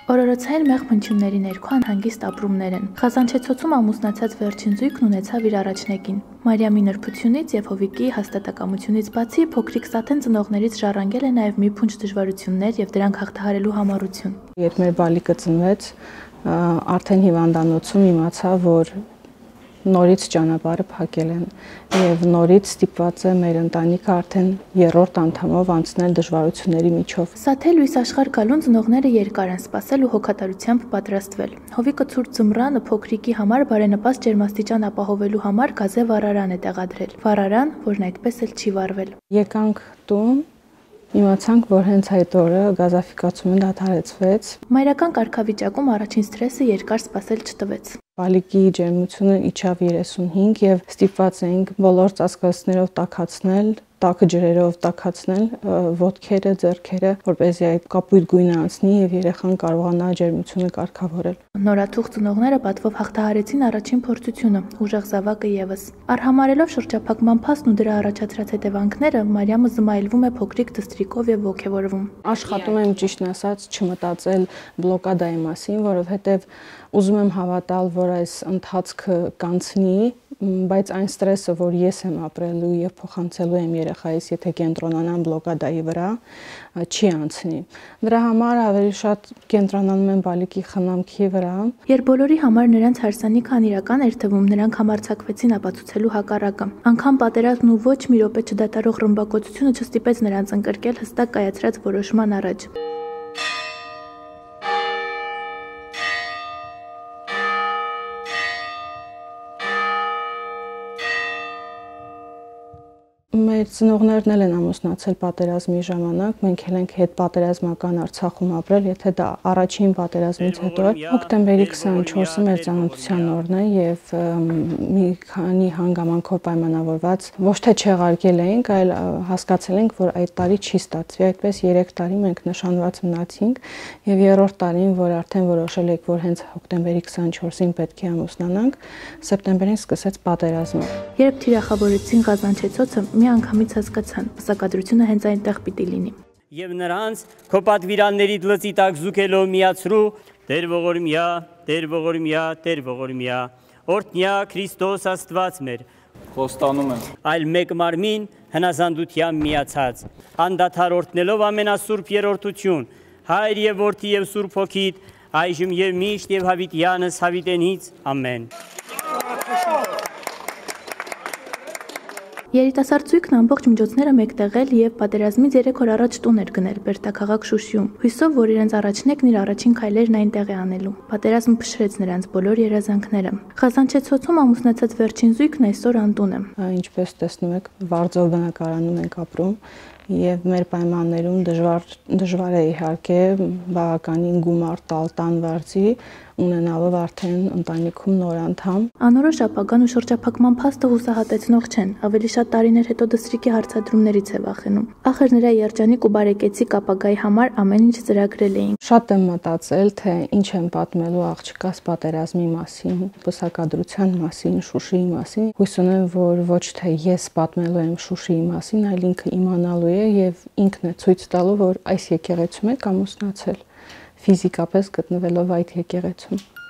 Օրորոցային մեղ փնչյունների ներքո անհանգիստ ապրումներ են։ Խազանչեցոցում ամուսնացած վերջին զույգն ունեցավ իր առաջնեկին։ Մարիամի նրբությունից եւ Հովիկի հաստատակամությունից բացի փոքրիկ Սաթեն ծնողներից ժառանգել է նաեւ մի փունջ դժվարություններ եւ դրանք հաղթահարելու համառություն։ Երբ մեր բալիկը ծնվեց, արդեն հիվանդանոցում իմացա, որ նորից ճանապարհը փակել են եւ նորից ստիպված է մեր ընտանիքը արդեն երրորդ անդամով անցնել դժվարությունների միջով։ Սաթել լույս աշխարհ գալուն ծնողները երկար են սպասել ու հոգատարությամբ պատրաստվել։ Հովիկը ցուրտ ձմռանը փոքրիկի համար բարենպաստ ջերմաստիճան ապահովելու համար գազե վառարան է տեղադրել։ Վառարան, որն այդպես էլ չի վառվել։ Եկանք տուն, իմացանք, որ հենց այդ օրը գազաֆիկացումը դադարեցվեց։ Մայրական կարգավիճակում առաջին սթրեսը երկար սպասել չտվեց։ Բալիկի ջերմությունը իջավ 35 եւ ստիպված էինք բոլոր ծածկոցներով տաքացնել, տաք ջրերով տաքացնել ոտքերը, ձեռքերը, որպեսզի այդ կապույտ գույնը անցնի եւ երեխան կարողանա ջերմությունը կարգավորել։ Նորաթուխ ծնողները պատվով հաղթահարեցին առաջին փորձությունը, ուժեղ զավակը եւս։ Արհամարելով շրջափակման փաստն ու դրա առաջացրած հետևանքները, Մարիամը զմայլվում է փոքրիկ դստրիկով եւ ոգևորվում։ Աշխատում եմ ճիշտն ասած չմտածել բլոկադայի մասին, որովհետեւ ուզում եմ հավատալ, որ այս ընթացքը կանցնի, բայց այն ստրեսը, որ ես եմ ապրելու եւ փոխանցելու եմ երեխայիս, եթե կենտրոնանամ բլոկադայի վրա, չի անցնի։ Դրա համար ավելի շատ կենտրոնանում եմ բալիկի խնամքի վրա։ Երբ բոլորի համար նրանց հարսանիքը անիրական էր թվում, նրանք համարձակվեցին ապացուցելու հակառակը։ Անգամ պատերազմն ու ոչ մի րոպե չդադարող ռմբակոծությունը չստիպեց նրանց ընկրկել հստակ կայացրած որոշման առաջ։ Մեր ծնողներն էլ են ամուսնացել պատերազմի ժամանակ, մենք էլ ենք հետ պատերազմական Արցախում ապրել, եթե դա առաջին պատերազմից հետո է։ Հոկտեմբերի 24-ը մեր ծանոթության օրն է եւ մի քանի հանգամանքով պայմանավորված ոչ թե չեղարկել էինք, այլ հասկացել ենք, որ այդ տարի չի ստացվի, այդպես 3 տարի մենք նշանված մնացինք եւ երրորդ տարին, որ արդեն որոշել ենք, որ հենց հոկտեմբերի 24-ին պետք է ամուսնանանք, սեպտեմբերին սկսեց պատերազմը։ Երբ թիրախավորեցին Ղազանչեցոցը, մի անգամից հասկացան, պսակադրությունը հենց այնտեղ պիտի լինի։ Եվ նրանց քո պատվիրանների լծի տակ զուգելով միացրու, Տեր ողորմյա, Տեր ողորմյա, Տեր ողորմյա, օրհնյա Քրիստոս Աստված մեր, խոստանում եմ, այլ մեկ մարմին հնազանդությամբ միացած, անդադար օրհնելով ամենասուրբ երրորդություն, Հայր եւ Որդի եւ Սուրբ Հոգիդ, այժմ եւ միշտ եւ հավիտյանս հավիտենից, ամեն։ Երիտասարդ զույգն ամբողջ միջոցները մեկտեղել եւ պատերազմից 3 օր առաջ տուն էր գնել Բերտաքաղաք Շուշիում, հույսով, որ իրենց առաջնեկն իր առաջին քայլերն այնտեղ է անելու։ Պատերազմը փշրեց նրանց բոլոր երազանքները։ Ղազանչեցոցում ամուսնացած վերջին զույգն այսօր անտուն է։ Ինչպես տեսնում եք, վարձով բնակարանում ենք ապրում եւ մեր պայմաններում դժվար է իհարկե բավականին գումար տալ տան վարձի ունենալով արդեն ընտանիքում նոր անդամ։ Անորոշ ապագան ու շրջափակման փաստը հուսահատեցնող չեն, ավելի շատ տարիներ հետո դստրիկի հարցադրումներից է վախենում։ Ախր նրա երջանիկ ու բարեկեցիկ ապագայի համար ամեն ինչ ծրագրել էին։ Շատ եմ մտածել, թե ինչ եմ պատմելու աղջկաս պատերազմի մասին, պսակադրության մասին, Շուշիի մասին։ Հույս ունեմ, որ ոչ թե ես պատմելու եմ Շուշիի մասին, այլ ինքը իմանալու է եւ ինքն է ցույց տալու, որ այս եկեղեցում եք ամուսնացել, ֆիզիկապես գտնվելով այդ եկեղեցում։